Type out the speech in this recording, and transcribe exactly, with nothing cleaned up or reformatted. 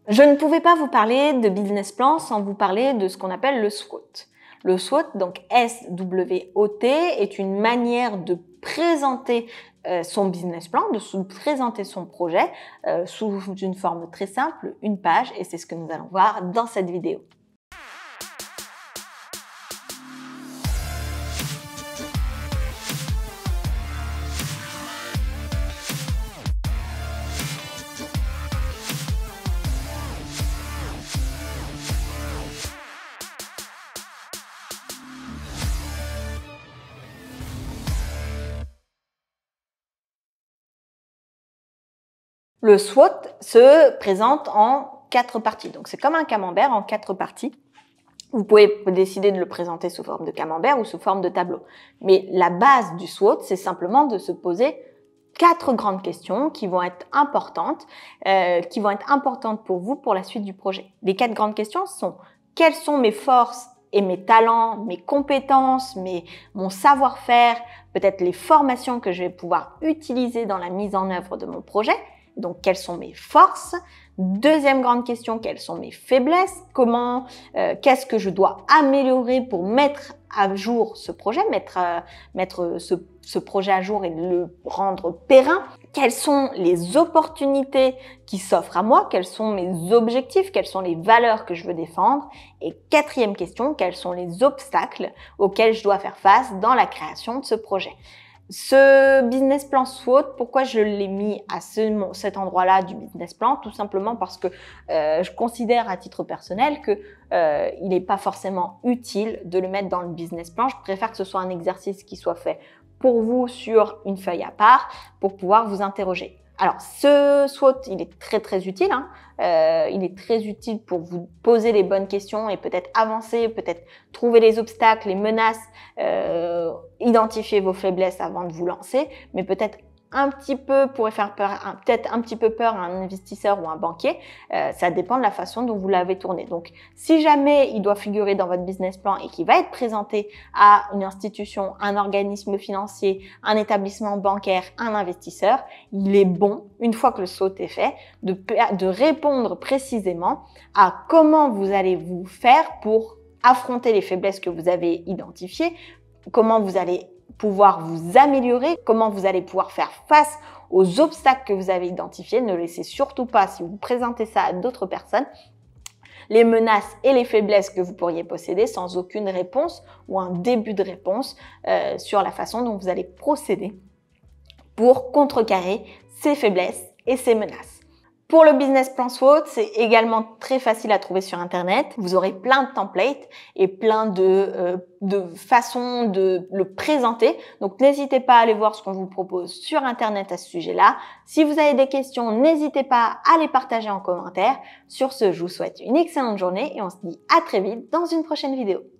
Je ne pouvais pas vous parler de business plan sans vous parler de ce qu'on appelle le SWOT. Le SWOT, donc S W O T, est une manière de présenter euh, son business plan, de sous présenter son projet euh, sous une forme très simple, une page, et c'est ce que nous allons voir dans cette vidéo. Le SWOT se présente en quatre parties. Donc, c'est comme un camembert en quatre parties. Vous pouvez décider de le présenter sous forme de camembert ou sous forme de tableau. Mais la base du SWOT, c'est simplement de se poser quatre grandes questions qui vont être importantes, euh, qui vont être importantes pour vous pour la suite du projet. Les quatre grandes questions sont: quelles sont mes forces et mes talents, mes compétences, mes, mon savoir-faire, peut-être les formations que je vais pouvoir utiliser dans la mise en œuvre de mon projet. Donc, quelles sont mes forces? Deuxième grande question, quelles sont mes faiblesses? Comment, euh, qu'est-ce que je dois améliorer pour mettre à jour ce projet, mettre, euh, mettre ce, ce projet à jour et le rendre périn? Quelles sont les opportunités qui s'offrent à moi? Quels sont mes objectifs? Quelles sont les valeurs que je veux défendre? Et quatrième question, quels sont les obstacles auxquels je dois faire face dans la création de ce projet? Ce business plan SWOT, pourquoi je l'ai mis à ce, cet endroit-là du business plan? Tout simplement parce que euh, je considère à titre personnel que euh, il n'est pas forcément utile de le mettre dans le business plan. Je préfère que ce soit un exercice qui soit fait pour vous sur une feuille à part pour pouvoir vous interroger. Alors, ce SWOT, il est très très utile. Hein. Euh, il est très utile pour vous poser les bonnes questions et peut-être avancer, peut-être trouver les obstacles, les menaces, euh, identifier vos faiblesses avant de vous lancer, mais peut-être un petit peu pourrait faire peur, peut-être un petit peu peur à un investisseur ou un banquier. Euh, ça dépend de la façon dont vous l'avez tourné. Donc, si jamais il doit figurer dans votre business plan et qu'il va être présenté à une institution, un organisme financier, un établissement bancaire, un investisseur, il est bon, une fois que le SWOT est fait, de, de répondre précisément à comment vous allez vous faire pour affronter les faiblesses que vous avez identifiées, comment vous allez pouvoir vous améliorer, comment vous allez pouvoir faire face aux obstacles que vous avez identifiés. Ne laissez surtout pas, si vous présentez ça à d'autres personnes, les menaces et les faiblesses que vous pourriez posséder sans aucune réponse ou un début de réponse euh, sur la façon dont vous allez procéder pour contrecarrer ces faiblesses et ces menaces. Pour le business plan SWOT, c'est également très facile à trouver sur Internet. Vous aurez plein de templates et plein de, euh, de façons de le présenter. Donc, n'hésitez pas à aller voir ce qu'on vous propose sur Internet à ce sujet-là. Si vous avez des questions, n'hésitez pas à les partager en commentaire. Sur ce, je vous souhaite une excellente journée et on se dit à très vite dans une prochaine vidéo.